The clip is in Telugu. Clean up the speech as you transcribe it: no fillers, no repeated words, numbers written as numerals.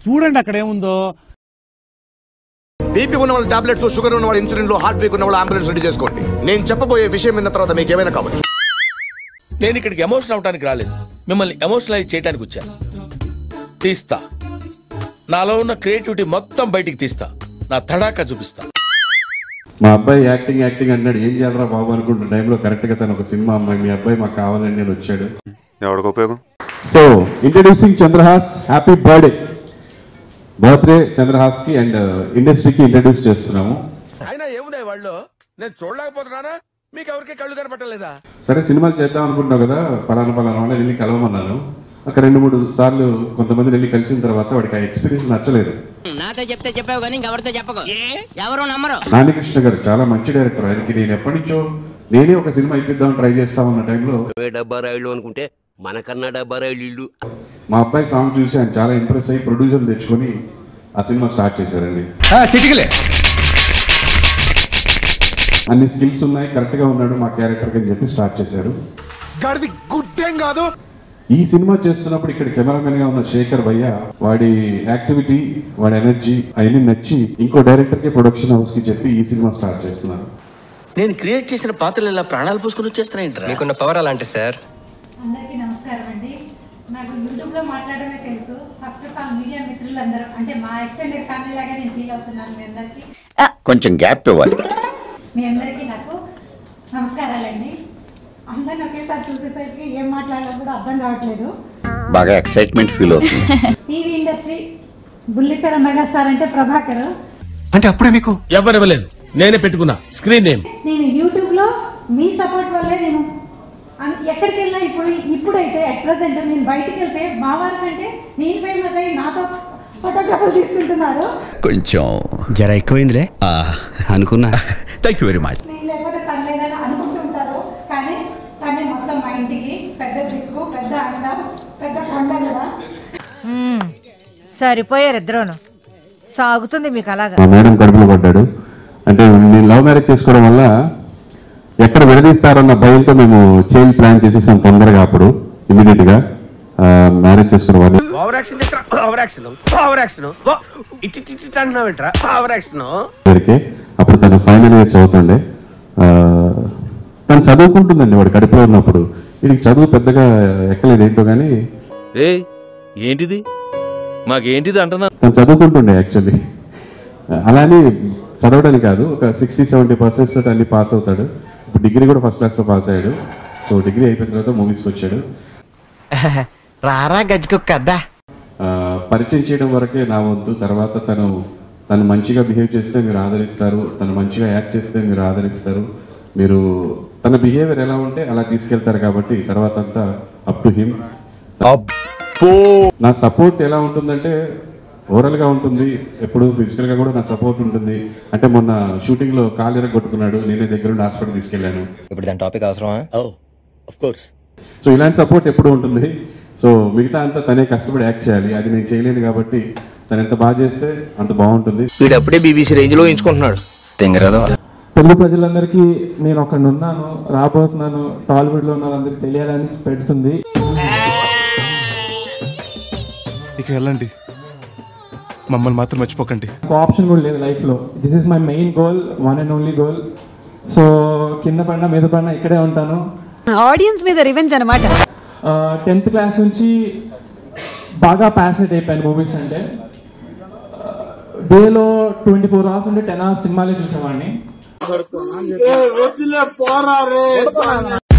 చూడండి అక్కడ ఏముందో. బీపీ ఉన్న వాళ్ళు టాబ్లెట్స్, షుగర్ ఉన్న వాళ్ళు ఇన్సులిన్, హార్ట్ వీక్ ఉన్న వాళ్ళు అంబులెన్స్ రెడీ చేసుకోండి. నేను చెప్పబోయే విషయం విన్న తర్వాత మీకు ఏమైనా కావచ్చు. నేను ఇక్కడికి ఎమోషనల్ అవడానికి రాలేదు, మిమ్మల్ని ఎమోషనలైజ్ చేయడానికి వచ్చాను. తీస్తా, నాలో ఉన్న క్రియేటివిటీ మొత్తం బయటికి తీస్తా, నా తడాకా చూపిస్తా. మా అబ్బాయి యాక్టింగ్ అన్నాడు, ఏం చేయాలరా బాబు అనుకుంటున్న టైంలో కరెక్ట్ గా తను ఒక సినిమా అమ్మాయి మీ అబ్బాయి మాకు కావాలని నేను వచ్చాడు. ఎవరికి ఉపయోగం? So introducing Chandrahas, happy birthday Chandrahas కి అండ్ ఇండస్ట్రీకి ఇంట్రడ్యూస్ చేస్తున్నాము. అయినా ఏమున్నాయి వాళ్ళు, నేను చూడలేకపోతున్నానా? మీకు ఎవరికి కళ్ళు కనపట్టలేదా? సరే సినిమాలు చేద్దాం అనుకుంటున్నావు కదా, పలానా వాళ్ళని వెళ్ళి కలవమన్నాను. అక్కడ 2-3 సార్లు కొంతమంది వెళ్ళి కలిసిన తర్వాత వాడికి ఆ ఎక్స్పీరియన్స్ నచ్చలేదు. నాతో చెప్తే చెప్పావు కానీ ఎవరితో చెప్పకు, ఎవరు నమ్మరు. నానికృష్ణ గారు చాలా మంచి డైరెక్టర్. ఆయనకి నేను ఎప్పటి నుంచో నేనే ఒక సినిమా ఇప్పిద్దాం ట్రై చేస్తా ఉన్న టైంలో డబ్బా రైళ్ళు అనుకుంటే మనకన్నా డబ్బా రైళ్ళు ఇల్లు. మా అబ్బాయి సాంగ్ చూసి ఆయన చాలా ఇంప్రెస్ అయ్యి ప్రొడ్యూసర్ తెచ్చుకొని ఆ సినిమా స్టార్ట్ చేశారండి. అన్ని స్కిల్స్ ఉన్నాయి, కరెక్ట్ గా ఉన్నాడు మా క్యారెక్టర్ అని చెప్పి స్టార్ట్ చేశారు. ఈ సినిమా చేస్తున్నప్పుడు ఇక్కడ కెమెరామెన్ గా ఉన్న శేఖర్ భయ్య వాడి యాక్టివిటీ, వాడి ఎనర్జీ అవన్నీ నచ్చి ఇంకో డైరెక్టర్ కి ప్రొడక్షన్ హౌస్ కి చెప్పి ఈ సినిమా స్టార్ట్ చేస్తున్నారు. నేను క్రియేట్ చేసిన పాత్రలు ఇలా ప్రాణాలు పోసుకుని వచ్చేస్తున్నాయి. మీకున్న పవర్ అలాంటి సార్. అందరికీ నమస్కారం అండి. నాకు యూట్యూబ్ లో మాట్లాడమే తెలుసు. ఫస్ట్ ఆఫ్ ఆల్ మీడియా మిత్రులందరూ అంటే మా ఎక్స్టెండెడ్ ఫ్యామిలీ లాగా నేను ఫీల్ అవుతున్నాను. మీ అందరికి కొంచెం గ్యాప్ ఇవ్వాలి. మీ అందరికీ నాకు నమస్కారాలండి. అందరిని ఒకేసారి చూసేసరికి ఏం మాట్లాడాలో కూడా అర్థం కావట్లేదు. బాగా ఎక్సైట్మెంట్ ఫీల్ అవుతుంది. టీవీ ఇండస్ట్రీ బుల్లితెర మెగాస్టార్ అంటే ప్రభాకర్. అంటే అప్పుడే మీకు ఎవరు ఇవ్వలేదు, నేనే పెట్టుకున్నా స్క్రీన్ నేమ్. నేను యూట్యూబ్ లో మీ సపోర్ట్ వల్లే నేను ఎక్కడికి వెళ్ళినా ఇప్పుడైతే అట్ ప్రెసెంట్ నేను బయటికి వెళ్తే మా వారి కంటే నేను ఫేమస్ అయ్యి నాతో ఫోటోగ్రాఫర్లు తీసుకుంటున్నారు. కొంచెం జర ఎక్కువైందిలే అనుకున్నా. Thank you very much. నేను లేకపోతే తను లేదని అనుకుంటుంటారు, కానీ తనే మొత్తం మా ఇంటికి పెద్ద దిక్కు, పెద్ద అండ, పెద్ద కొండ కూడా. సరిపోయారు ఇద్దరును. సాగుతుంది మీకు అలాగా. మా మేడం కడుపులో పడ్డాడు. అంటే నేను లవ్ మ్యారేజ్ చేసుకోవడం వల్ల ఎక్కడ విడదీస్తారన్న భయంతో మేము చేంజ్ ప్లాన్ చేసేసాం తొందరగా. అప్పుడు ఇమీడియట్ గా మ్యారేజ్ చేసుకున్న వాళ్ళు అప్పుడు తను ఫైనల్ ఇయర్ చదువుతుండే. తను చదువుకుంటుందండి వాడు కడుపులో ఉన్నప్పుడు. ఇది చదువు పెద్దగా ఎక్కలేదు ఏంటో కానీ ఏంటిది మాకేంటిది అంటున్నా. తను చదువుకుంటుండే యాక్చువల్లీ. అలానే చదవడానికి కాదు, ఒక 60-70% తోటి అన్ని పాస్ అవుతాడు. ఇప్పుడు డిగ్రీ కూడా ఫస్ట్ క్లాస్లో పాస్ అయ్యాడు. సో డిగ్రీ అయిపోయిన తర్వాత మూవీస్కి వచ్చాడు. రారా గజ్జుకొక్కద్దా. పరిచయం చేయడం వరకే నా వంతు. తర్వాత తను మంచిగా బిహేవ్ చేస్తే మీరు ఆదరిస్తారు, తను మంచిగా యాక్ట్ చేస్తే మీరు ఆదరిస్తారు. మీరు తన బిహేవియర్ ఎలా ఉంటే అలా తీసుకెళ్తారు. కాబట్టి తర్వాత అంతా అప్ టు హిమ్. నా సపోర్ట్ ఎలా ఉంటుందంటే ఓవరాల్ గా ఉంటుంది, ఎప్పుడు ఫిజికల్ గా కూడా నా సపోర్ట్ ఉంటుంది. అంటే మొన్న షూటింగ్ లో కాలు ఎరగొట్టుకున్నాడు, నేనే దగ్గర ఉండి హాస్పిటల్ తీసుకెళ్లాను. ఇప్పుడు దాని టాపిక్ అవసరమా? Of course. సో ఇలాంటి సపోర్ట్ ఎప్పుడు ఉంటుంది. సో మిగతా అంతా తనే కష్టపడి యాక్ట్ చేయాలి, అది నేను చేయలేను. కాబట్టి తను ఎంత బాగా చేస్తే అంత బాగుంటుంది. వీడు అప్పుడే బీబీసీ రేంజ్ లో ఎంచుకుంటున్నాడు. తెలుగు ప్రజలందరికీ నేను అక్కడ ఉన్నాను, రాబోతున్నాను, టాలీవుడ్ లో ఉన్న వాళ్ళందరికీ తెలియాలని పెడుతుంది. ఇక వెళ్ళండి, మమ్మల్ని మాత్రం మర్చిపోకండి. ఒక ఆప్షన్ కూడా లేదు లైఫ్ లో. This is my main goal, one and only goal. So కింద పడినా మీద పడినా ఇక్కడే ఉంటాను. ఆడియన్స్ మీద రివెంజ్ అన్నమాట. 10th క్లాస్ నుంచి బాగా ప్యాషనేట్ అయిపోయాను మూవీస్ అంటే. డేలో 24 hours ఉంటే 10 hours సినిమాలే చూసేవాడిని.